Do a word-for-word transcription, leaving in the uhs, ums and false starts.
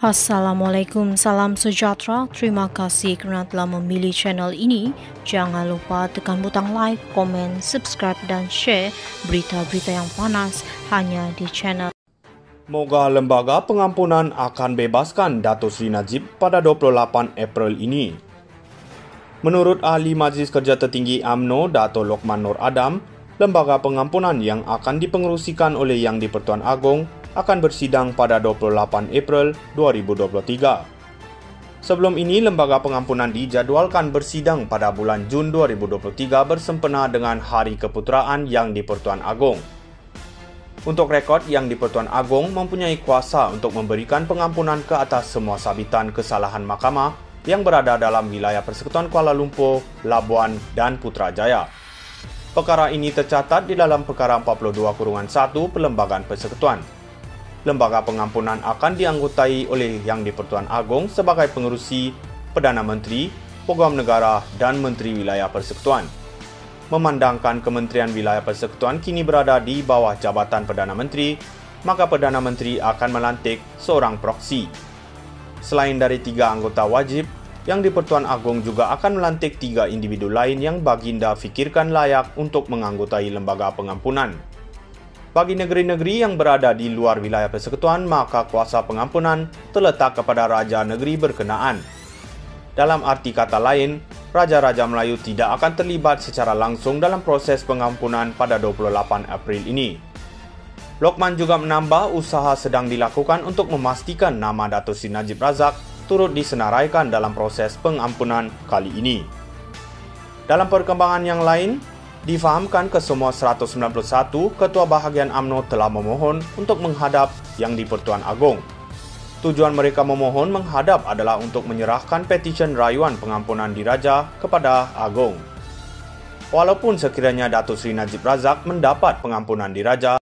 Assalamualaikum, salam sejahtera. Terima kasih kerana telah memilih channel ini. Jangan lupa tekan butang like, komen, subscribe dan share berita-berita yang panas hanya di channel. Moga Lembaga Pengampunan akan bebaskan Dato' Sri Najib pada dua puluh lapan April ini. Menurut Ahli Majlis Kerja Tertinggi U M N O, Dato' Lokman Nur Adam, Lembaga Pengampunan yang akan dipengerusikan oleh Yang di-Pertuan Agong akan bersidang pada dua puluh lapan April dua ribu dua puluh tiga. Sebelum ini, Lembaga Pengampunan dijadualkan bersidang pada bulan Jun dua ribu dua puluh tiga bersempena dengan Hari Keputeraan Yang di-Pertuan Agong. Untuk rekod, Yang di-Pertuan Agong mempunyai kuasa untuk memberikan pengampunan ke atas semua sabitan kesalahan mahkamah yang berada dalam wilayah Persekutuan Kuala Lumpur, Labuan dan Putrajaya. Perkara ini tercatat di dalam Perkara empat puluh dua satu Perlembagaan Persekutuan. Lembaga Pengampunan akan dianggotai oleh Yang di-Pertuan Agong sebagai pengerusi, Perdana Menteri, Peguam Negara dan Menteri Wilayah Persekutuan. Memandangkan Kementerian Wilayah Persekutuan kini berada di bawah Jabatan Perdana Menteri, maka Perdana Menteri akan melantik seorang proksi. Selain dari tiga anggota wajib, Yang di-Pertuan Agong juga akan melantik tiga individu lain yang baginda fikirkan layak untuk menganggotai Lembaga Pengampunan. Bagi negeri-negeri yang berada di luar wilayah persekutuan, maka kuasa pengampunan terletak kepada Raja Negeri berkenaan. Dalam arti kata lain, Raja-Raja Melayu tidak akan terlibat secara langsung dalam proses pengampunan pada dua puluh lapan April ini. Lokman juga menambah usaha sedang dilakukan untuk memastikan nama Dato' Sri Najib Razak turut disenaraikan dalam proses pengampunan kali ini. Dalam perkembangan yang lain, difahamkan kesemua seratus sembilan puluh satu Ketua Bahagian U M N O telah memohon untuk menghadap Yang di-Pertuan Agong. Tujuan mereka memohon menghadap adalah untuk menyerahkan petisyen rayuan pengampunan diraja kepada Agong. Walaupun sekiranya Dato' Sri Najib Razak mendapat pengampunan diraja,